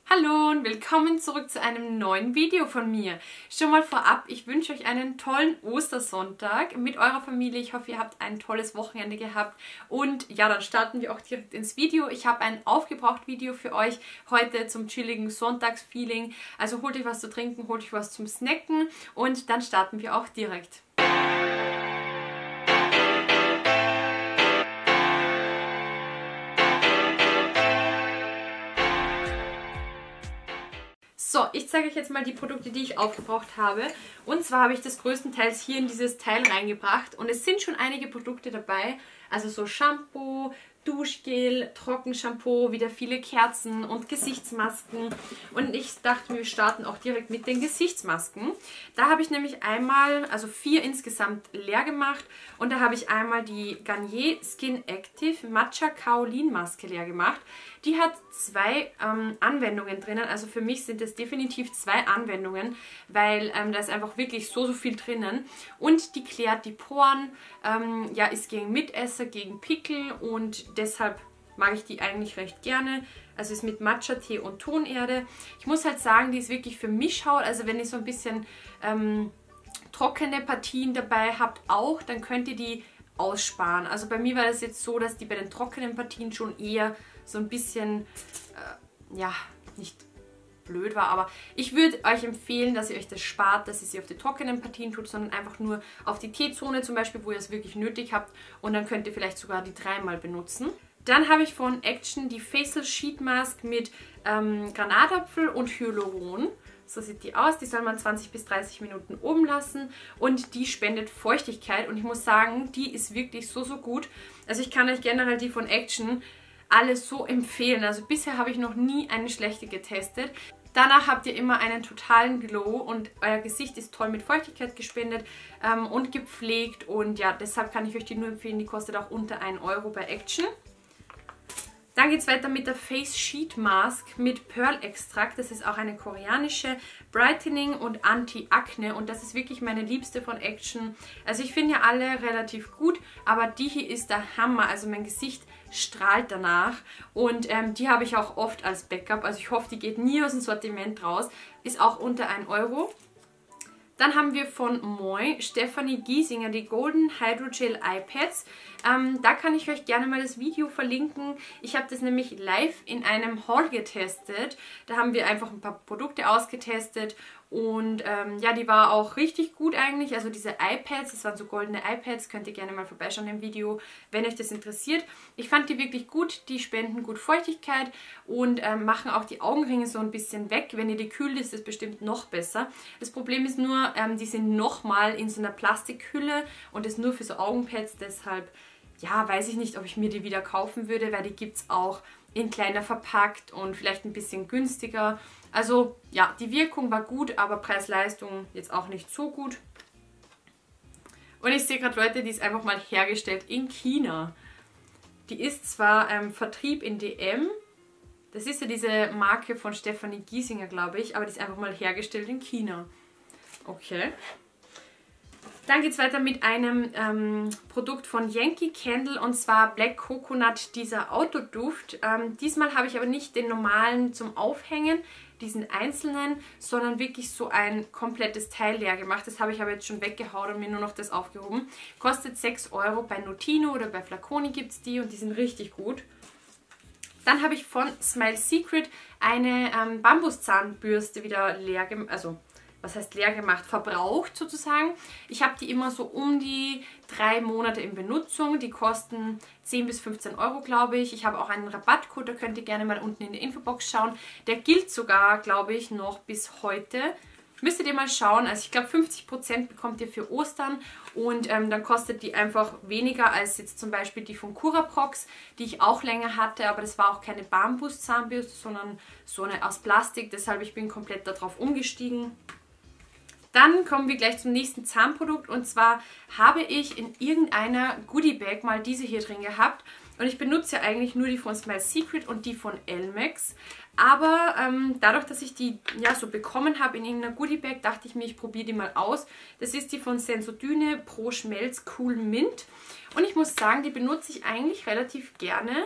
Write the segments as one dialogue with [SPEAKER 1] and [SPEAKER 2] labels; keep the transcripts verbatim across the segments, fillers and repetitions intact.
[SPEAKER 1] Hallo und willkommen zurück zu einem neuen Video von mir. Schon mal vorab, ich wünsche euch einen tollen Ostersonntag mit eurer Familie. Ich hoffe, ihr habt ein tolles Wochenende gehabt. Und ja, dann starten wir auch direkt ins Video. Ich habe ein aufgebraucht Video für euch heute zum chilligen Sonntagsfeeling. Also holt euch was zu trinken, holt euch was zum Snacken und dann starten wir auch direkt. So, ich zeige euch jetzt mal die Produkte, die ich aufgebraucht habe. Und zwar habe ich das größtenteils hier in dieses Teil reingebracht. Und es sind schon einige Produkte dabei. Also so Shampoo, Duschgel, Trockenshampoo, wieder viele Kerzen und Gesichtsmasken. Und ich dachte mir, wir starten auch direkt mit den Gesichtsmasken. Da habe ich nämlich einmal, also vier insgesamt leer gemacht. Und da habe ich einmal die Garnier Skin Active Matcha Kaolin Maske leer gemacht. Die hat zwei ähm, Anwendungen drinnen, also für mich sind es definitiv zwei Anwendungen, weil ähm, da ist einfach wirklich so, so viel drinnen. Und die klärt die Poren, ähm, ja, ist gegen Mitesser, gegen Pickel und deshalb mag ich die eigentlich recht gerne. Also ist mit Matcha-Tee und Tonerde. Ich muss halt sagen, die ist wirklich für Mischhaut, also wenn ihr so ein bisschen ähm, trockene Partien dabei habt auch, dann könnt ihr die aussparen. Also bei mir war das jetzt so, dass die bei den trockenen Partien schon eher so ein bisschen, äh, ja, nicht blöd war, aber ich würde euch empfehlen, dass ihr euch das spart, dass ihr sie auf die trockenen Partien tut, sondern einfach nur auf die T-Zone zum Beispiel, wo ihr es wirklich nötig habt und dann könnt ihr vielleicht sogar die dreimal benutzen. Dann habe ich von Action die Facial Sheet Mask mit ähm, Granatapfel und Hyaluron. So sieht die aus. Die soll man zwanzig bis dreißig Minuten oben lassen und die spendet Feuchtigkeit und ich muss sagen, die ist wirklich so, so gut. Also ich kann euch generell die von Action alles so empfehlen. Also bisher habe ich noch nie eine schlechte getestet. Danach habt ihr immer einen totalen Glow und euer Gesicht ist toll mit Feuchtigkeit gespendet ähm, und gepflegt und ja, deshalb kann ich euch die nur empfehlen. Die kostet auch unter ein Euro bei Action. Dann geht es weiter mit der Face Sheet Mask mit Pearl-Extrakt. Das ist auch eine koreanische Brightening und Anti-Akne und das ist wirklich meine liebste von Action. Also ich finde ja alle relativ gut, aber die hier ist der Hammer. Also mein Gesicht strahlt danach und ähm, die habe ich auch oft als Backup. Also ich hoffe, die geht nie aus dem Sortiment raus. Ist auch unter ein Euro. Dann haben wir von Moi Stefanie Giesinger die Golden Hydrogel Eye Pads. Ähm, da kann ich euch gerne mal das Video verlinken. Ich habe das nämlich live in einem Haul getestet. Da haben wir einfach ein paar Produkte ausgetestet und ähm, ja, die war auch richtig gut eigentlich. Also diese iPads, das waren so goldene iPads, könnt ihr gerne mal vorbeischauen im Video, wenn euch das interessiert. Ich fand die wirklich gut, die spenden gut Feuchtigkeit und ähm, machen auch die Augenringe so ein bisschen weg. Wenn ihr die kühlt, ist das bestimmt noch besser. Das Problem ist nur, ähm, die sind nochmal in so einer Plastikhülle und das nur für so Augenpads, deshalb ja, weiß ich nicht, ob ich mir die wieder kaufen würde, weil die gibt es auch in kleiner verpackt und vielleicht ein bisschen günstiger. Also ja, die Wirkung war gut, aber Preis-Leistung jetzt auch nicht so gut. Und ich sehe gerade Leute, die ist einfach mal hergestellt in China. Die ist zwar ähm, Vertrieb in D M, das ist ja diese Marke von Stefanie Giesinger, glaube ich, aber die ist einfach mal hergestellt in China. Okay. Dann geht es weiter mit einem ähm, Produkt von Yankee Candle und zwar Black Coconut, dieser Autoduft. Ähm, diesmal habe ich aber nicht den normalen zum Aufhängen, diesen einzelnen, sondern wirklich so ein komplettes Teil leer gemacht. Das habe ich aber jetzt schon weggehauen und mir nur noch das aufgehoben. Kostet sechs Euro, bei Notino oder bei Flaconi gibt es die und die sind richtig gut. Dann habe ich von Smile Secret eine ähm, Bambuszahnbürste wieder leer gemacht, also was heißt leer gemacht, verbraucht sozusagen. Ich habe die immer so um die drei Monate in Benutzung. Die kosten zehn bis fünfzehn Euro, glaube ich. Ich habe auch einen Rabattcode, da könnt ihr gerne mal unten in der Infobox schauen. Der gilt sogar, glaube ich, noch bis heute. Müsstet ihr mal schauen. Also ich glaube fünfzig Prozent bekommt ihr für Ostern und ähm, dann kostet die einfach weniger als jetzt zum Beispiel die von Curaprox, die ich auch länger hatte, aber das war auch keine Bambuszahnbürste, sondern so eine aus Plastik. Deshalb ich bin komplett darauf umgestiegen. Dann kommen wir gleich zum nächsten Zahnprodukt und zwar habe ich in irgendeiner Goodie Bag mal diese hier drin gehabt und ich benutze ja eigentlich nur die von Smile Secret und die von Elmex, aber ähm, dadurch, dass ich die ja so bekommen habe in irgendeiner Goodie Bag, dachte ich mir, ich probiere die mal aus. Das ist die von Sensodyne Pro Schmelz Cool Mint und ich muss sagen, die benutze ich eigentlich relativ gerne.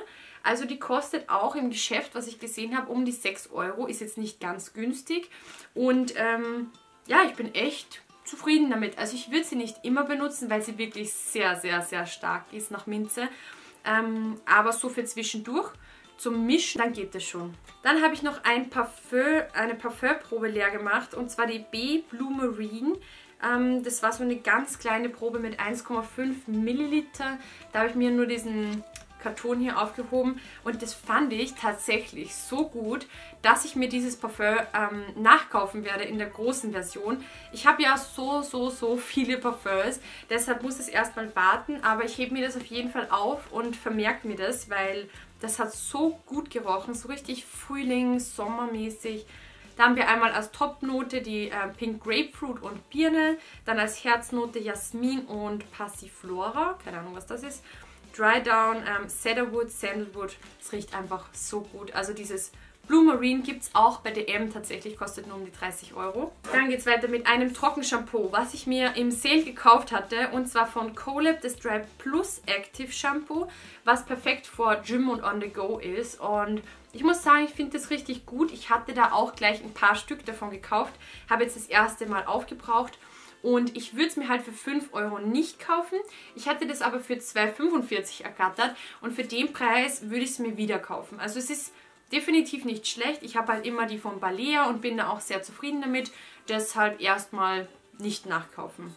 [SPEAKER 1] Also die kostet auch im Geschäft, was ich gesehen habe, um die sechs Euro. Ist jetzt nicht ganz günstig. Und ähm, ja, ich bin echt zufrieden damit. Also ich würde sie nicht immer benutzen, weil sie wirklich sehr, sehr, sehr stark ist nach Minze. Ähm, aber so für zwischendurch zum Mischen, dann geht das schon. Dann habe ich noch ein Parfum, eine Parfümprobe leer gemacht, und zwar die B Blue Marine. Ähm, das war so eine ganz kleine Probe mit eins Komma fünf Milliliter. Da habe ich mir nur diesen Karton hier aufgehoben, und das fand ich tatsächlich so gut, dass ich mir dieses Parfum ähm, nachkaufen werde in der großen Version. Ich habe ja so, so, so viele Parfums, deshalb muss es erstmal warten, aber ich hebe mir das auf jeden Fall auf und vermerke mir das, weil das hat so gut gerochen, so richtig Frühling, sommermäßig. Da haben wir einmal als Topnote die äh, Pink Grapefruit und Birne, dann als Herznote Jasmin und Passiflora, keine Ahnung was das ist. Dry Down, ähm, Cedarwood, Sandalwood, es riecht einfach so gut. Also dieses Blue Marine gibt es auch bei D M, tatsächlich kostet nur um die dreißig Euro. Dann geht es weiter mit einem Trockenshampoo, was ich mir im Sale gekauft hatte, und zwar von Colab, das Dry Plus Active Shampoo, was perfekt für Gym und On The Go ist. Und ich muss sagen, ich finde das richtig gut. Ich hatte da auch gleich ein paar Stück davon gekauft, habe jetzt das erste Mal aufgebraucht. Und ich würde es mir halt für fünf Euro nicht kaufen. Ich hatte das aber für zwei fünfundvierzig ergattert, und für den Preis würde ich es mir wieder kaufen. Also es ist definitiv nicht schlecht. Ich habe halt immer die von Balea und bin da auch sehr zufrieden damit. Deshalb erstmal nicht nachkaufen.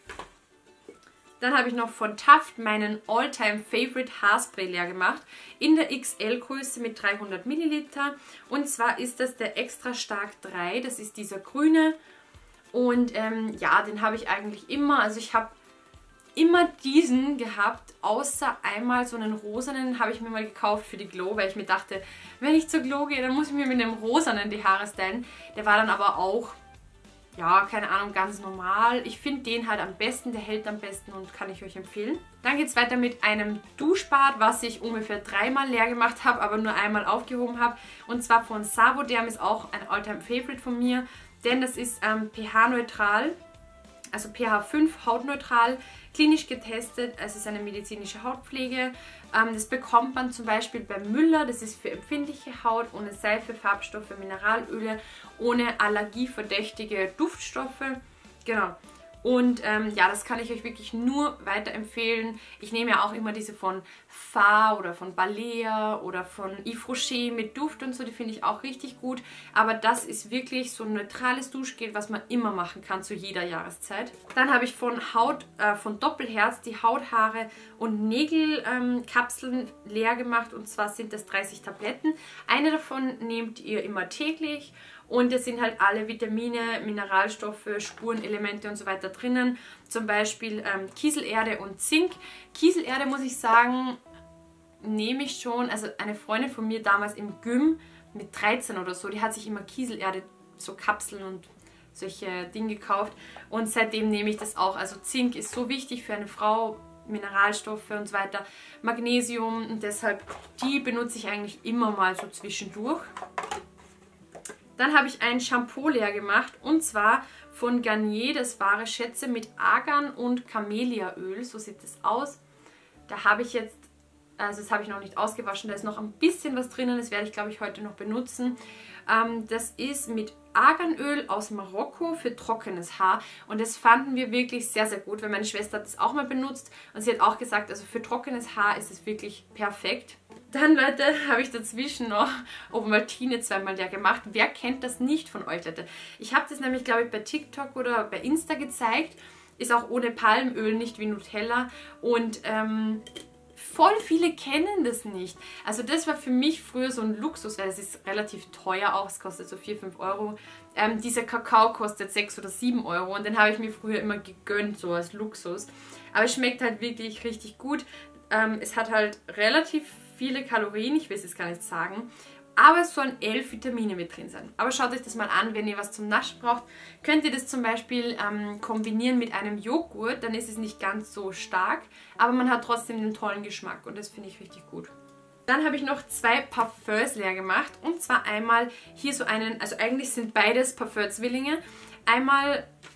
[SPEAKER 1] Dann habe ich noch von Taft meinen All-Time-Favorite Haarspray leer gemacht. In der X L-Größe mit dreihundert Milliliter. Und zwar ist das der Extra Stark drei. Das ist dieser grüne. Und ähm, ja, den habe ich eigentlich immer, also ich habe immer diesen gehabt, außer einmal so einen rosanen habe ich mir mal gekauft für die Glow, weil ich mir dachte, wenn ich zur Glow gehe, dann muss ich mir mit dem rosanen die Haare stylen. Der war dann aber auch, ja, keine Ahnung, ganz normal. Ich finde den halt am besten, der hält am besten und kann ich euch empfehlen. Dann geht es weiter mit einem Duschbad, was ich ungefähr dreimal leer gemacht habe, aber nur einmal aufgehoben habe. Und zwar von Savoderm, ist auch ein All-Time-Favorite von mir. Denn das ist ähm, pH-neutral, also pH fünf, hautneutral, klinisch getestet. Es ist eine medizinische Hautpflege. Ähm, das bekommt man zum Beispiel bei Müller. Das ist für empfindliche Haut, ohne Seife, Farbstoffe, Mineralöle, ohne allergieverdächtige Duftstoffe. Genau. Und ähm, ja, das kann ich euch wirklich nur weiterempfehlen. Ich nehme ja auch immer diese von Fa oder von Balea oder von Yves Rocher mit Duft und so, die finde ich auch richtig gut. Aber das ist wirklich so ein neutrales Duschgel, was man immer machen kann zu jeder Jahreszeit. Dann habe ich von Haut, äh, von Doppelherz die Hauthaare und Nägelkapseln ähm, leer gemacht, und zwar sind das dreißig Tabletten. Eine davon nehmt ihr immer täglich. Und es sind halt alle Vitamine, Mineralstoffe, Spurenelemente und so weiter drinnen. Zum Beispiel ähm, Kieselerde und Zink. Kieselerde, muss ich sagen, nehme ich schon. Also eine Freundin von mir damals im Gym mit dreizehn oder so, die hat sich immer Kieselerde, so Kapseln und solche Dinge gekauft. Und seitdem nehme ich das auch. Also Zink ist so wichtig für eine Frau, Mineralstoffe und so weiter. Magnesium, und deshalb, die benutze ich eigentlich immer mal so zwischendurch. Dann habe ich ein Shampoo leer gemacht, und zwar von Garnier, das wahre Schätze mit Argan und Camelliaöl. So sieht das aus. Da habe ich jetzt, also das habe ich noch nicht ausgewaschen, da ist noch ein bisschen was drinnen, das werde ich glaube ich heute noch benutzen. Ähm, das ist mit Arganöl aus Marokko für trockenes Haar, und das fanden wir wirklich sehr, sehr gut, weil meine Schwester hat das auch mal benutzt und sie hat auch gesagt, also für trockenes Haar ist es wirklich perfekt. Dann, Leute, habe ich dazwischen noch Ovaltine zweimal leer gemacht. Wer kennt das nicht von euch, Leute? Ich habe das nämlich, glaube ich, bei TikTok oder bei Insta gezeigt. Ist auch ohne Palmöl, nicht wie Nutella. Und ähm, voll viele kennen das nicht. Also das war für mich früher so ein Luxus, weil es ist relativ teuer auch. Es kostet so vier, fünf Euro. Ähm, dieser Kakao kostet sechs oder sieben Euro. Und den habe ich mir früher immer gegönnt, so als Luxus. Aber es schmeckt halt wirklich richtig gut. Ähm, es hat halt relativ viele Kalorien, ich will es jetzt gar nicht sagen, aber es sollen elf Vitamine mit drin sein. Aber schaut euch das mal an, wenn ihr was zum Naschen braucht. Könnt ihr das zum Beispiel ähm, kombinieren mit einem Joghurt, dann ist es nicht ganz so stark, aber man hat trotzdem den tollen Geschmack, und das finde ich richtig gut. Dann habe ich noch zwei Parfums leer gemacht, und zwar einmal hier so einen, also eigentlich sind beides Parfum-Zwillinge, einmal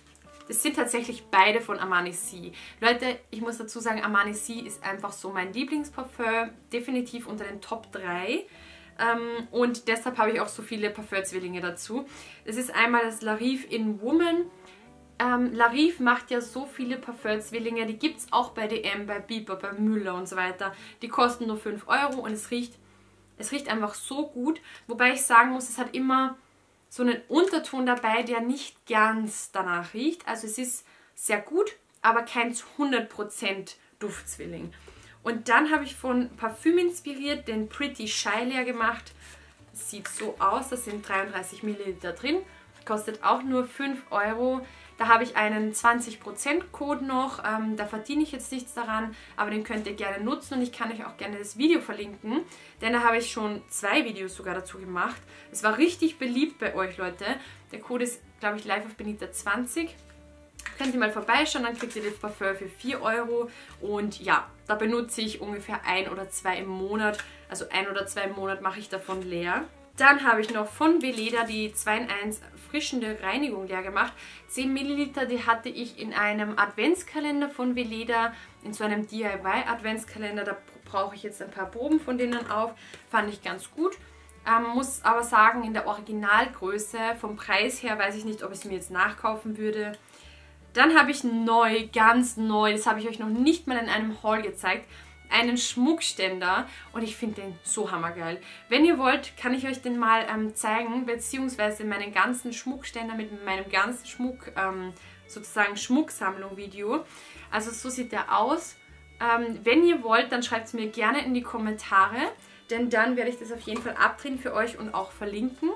[SPEAKER 1] Das sind tatsächlich beide von Armani C. Leute, ich muss dazu sagen, Armani C ist einfach so mein Lieblingsparfüm, definitiv unter den Top drei. Ähm, und deshalb habe ich auch so viele Parfümzwillinge dazu. Das ist einmal das Larive in Woman. Ähm, Larive macht ja so viele Parfümzwillinge, die gibt es auch bei D M, bei Bieber, bei Müller und so weiter. Die kosten nur fünf Euro und es riecht, es riecht einfach so gut. Wobei ich sagen muss, es hat immer so einen Unterton dabei, der nicht ganz danach riecht. Also es ist sehr gut, aber kein zu hundert Prozent Duftzwilling. Und dann habe ich von Parfüm inspiriert den Pretty Shy leer gemacht. Das sieht so aus, da sind dreiunddreißig Milliliter drin. Kostet auch nur fünf Euro. Da habe ich einen zwanzig Prozent Code noch. Ähm, da verdiene ich jetzt nichts daran, aber den könnt ihr gerne nutzen und ich kann euch auch gerne das Video verlinken, denn da habe ich schon zwei Videos sogar dazu gemacht. Es war richtig beliebt bei euch, Leute. Der Code ist, glaube ich, live auf Benita zwanzig. Könnt ihr mal vorbeischauen, dann kriegt ihr das Parfüm für vier Euro. Und ja, da benutze ich ungefähr ein oder zwei im Monat. Also ein oder zwei im Monat mache ich davon leer. Dann habe ich noch von Weleda die zwei in eins frischende Reinigung leer gemacht. zehn Milliliter, die hatte ich in einem Adventskalender von Weleda, in so einem D I Y-Adventskalender. Da brauche ich jetzt ein paar Proben von denen auf. Fand ich ganz gut. Ähm, muss aber sagen, in der Originalgröße, vom Preis her, weiß ich nicht, ob ich es mir jetzt nachkaufen würde. Dann habe ich neu, ganz neu, das habe ich euch noch nicht mal in einem Haul gezeigt, einen Schmuckständer und ich finde den so hammergeil. Wenn ihr wollt, kann ich euch den mal ähm, zeigen, beziehungsweise meinen ganzen Schmuckständer mit meinem ganzen Schmuck, ähm, sozusagen Schmucksammlung-Video. Also so sieht der aus. Ähm, wenn ihr wollt, dann schreibt es mir gerne in die Kommentare, denn dann werde ich das auf jeden Fall abdrehen für euch und auch verlinken.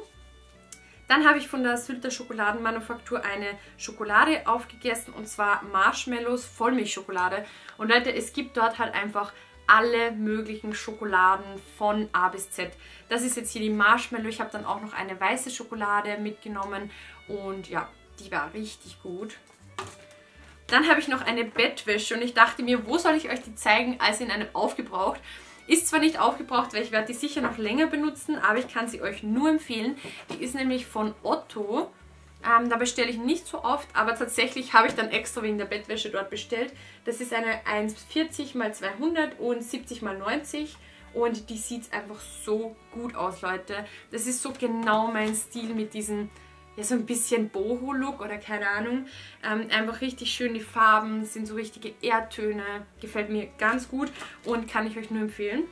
[SPEAKER 1] Dann habe ich von der Sylter Schokoladenmanufaktur eine Schokolade aufgegessen und zwar Marshmallows Vollmilchschokolade. Und Leute, es gibt dort halt einfach alle möglichen Schokoladen von A bis Z. Das ist jetzt hier die Marshmallow. Ich habe dann auch noch eine weiße Schokolade mitgenommen und ja, die war richtig gut. Dann habe ich noch eine Bettwäsche und ich dachte mir, wo soll ich euch die zeigen, als in einem aufgebraucht. Ist zwar nicht aufgebraucht, weil ich werde die sicher noch länger benutzen, aber ich kann sie euch nur empfehlen. Die ist nämlich von Otto. Ähm, da bestelle ich nicht so oft, aber tatsächlich habe ich dann extra wegen der Bettwäsche dort bestellt. Das ist eine eins vierzig mal zweihundert und siebzig mal neunzig und die sieht einfach so gut aus, Leute. Das ist so genau mein Stil mit diesem, ja, so ein bisschen Boho-Look oder keine Ahnung. Ähm, einfach richtig schön, die Farben sind so richtige Erdtöne. Gefällt mir ganz gut und kann ich euch nur empfehlen.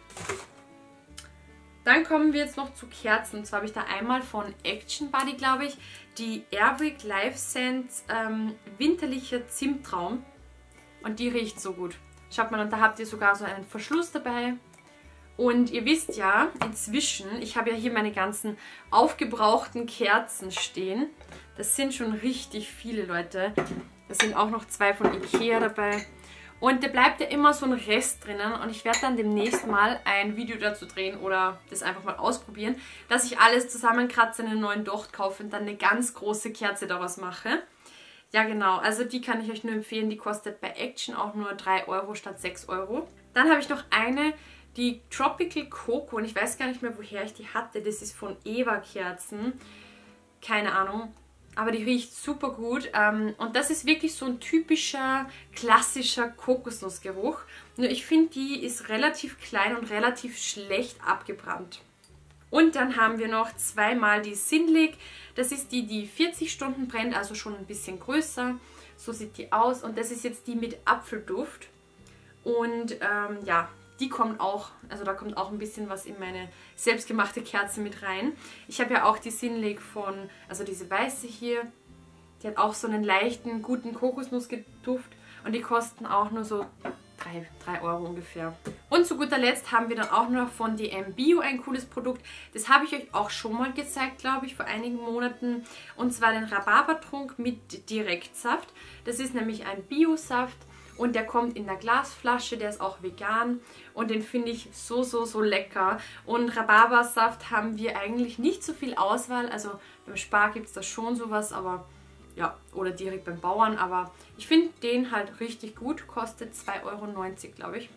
[SPEAKER 1] Dann kommen wir jetzt noch zu Kerzen. Und zwar habe ich da einmal von Action Buddy, glaube ich, die Airwick Life Scent ähm, winterlicher Zimttraum. Und die riecht so gut. Schaut mal, und da habt ihr sogar so einen Verschluss dabei. Und ihr wisst ja, inzwischen, ich habe ja hier meine ganzen aufgebrauchten Kerzen stehen. Das sind schon richtig viele, Leute. Da sind auch noch zwei von Ikea dabei. Und da bleibt ja immer so ein Rest drinnen. Und ich werde dann demnächst mal ein Video dazu drehen oder das einfach mal ausprobieren, dass ich alles zusammenkratze, einen neuen Docht kaufe und dann eine ganz große Kerze daraus mache. Ja genau, also die kann ich euch nur empfehlen. Die kostet bei Action auch nur drei Euro statt sechs Euro. Dann habe ich noch eine, die Tropical Coco, und ich weiß gar nicht mehr, woher ich die hatte. Das ist von Eva Kerzen. Keine Ahnung. Aber die riecht super gut. Und das ist wirklich so ein typischer, klassischer Kokosnussgeruch. Nur ich finde, die ist relativ klein und relativ schlecht abgebrannt. Und dann haben wir noch zweimal die Sinlig. Das ist die, die vierzig Stunden brennt, also schon ein bisschen größer. So sieht die aus. Und das ist jetzt die mit Apfelduft. Und ähm, ja, die kommt auch, also da kommt auch ein bisschen was in meine selbstgemachte Kerze mit rein. Ich habe ja auch die Sinlig von, also diese weiße hier, die hat auch so einen leichten, guten Kokosnussduft und die kosten auch nur so drei Euro ungefähr. Und zu guter Letzt haben wir dann auch noch von D M Bio ein cooles Produkt. Das habe ich euch auch schon mal gezeigt, glaube ich, vor einigen Monaten. Und zwar den Rhabarbertrunk mit Direktsaft. Das ist nämlich ein Biosaft. Und der kommt in der Glasflasche, der ist auch vegan und den finde ich so, so, so lecker. Und Rhabarbersaft haben wir eigentlich nicht so viel Auswahl, also beim Spar gibt es da schon sowas, aber ja, oder direkt beim Bauern, aber ich finde den halt richtig gut, kostet zwei Euro neunzig, glaube ich.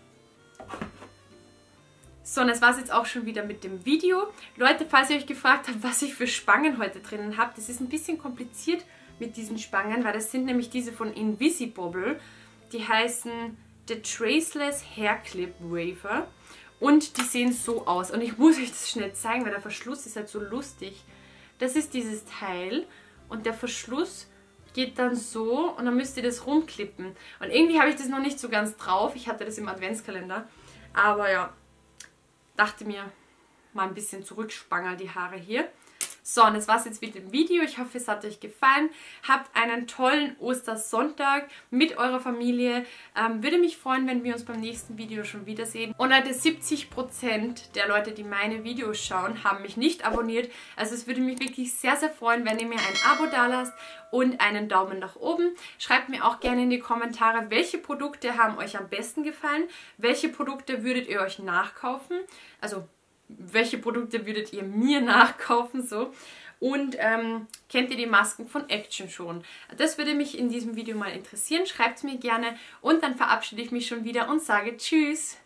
[SPEAKER 1] So, und das war es jetzt auch schon wieder mit dem Video. Leute, falls ihr euch gefragt habt, was ich für Spangen heute drinnen habe, das ist ein bisschen kompliziert mit diesen Spangen, weil das sind nämlich diese von Invisibobble. Die heißen The Traceless Hair Clip Wafer. Und die sehen so aus. Und ich muss euch das schnell zeigen, weil der Verschluss ist halt so lustig. Das ist dieses Teil und der Verschluss geht dann so und dann müsst ihr das rumklippen. Und irgendwie habe ich das noch nicht so ganz drauf. Ich hatte das im Adventskalender. Aber ja, dachte mir, mal ein bisschen zurückspangeln die Haare hier. So, und das war's jetzt mit dem Video. Ich hoffe, es hat euch gefallen. Habt einen tollen Ostersonntag mit eurer Familie. Ähm, würde mich freuen, wenn wir uns beim nächsten Video schon wiedersehen. Und Leute, siebzig Prozent der Leute, die meine Videos schauen, haben mich nicht abonniert. Also es würde mich wirklich sehr, sehr freuen, wenn ihr mir ein Abo dalasst und einen Daumen nach oben. Schreibt mir auch gerne in die Kommentare, welche Produkte haben euch am besten gefallen. Welche Produkte würdet ihr euch nachkaufen? Also welche Produkte würdet ihr mir nachkaufen, so. Und ähm, kennt ihr die Masken von Action schon? Das würde mich in diesem Video mal interessieren. Schreibt es mir gerne und dann verabschiede ich mich schon wieder und sage Tschüss.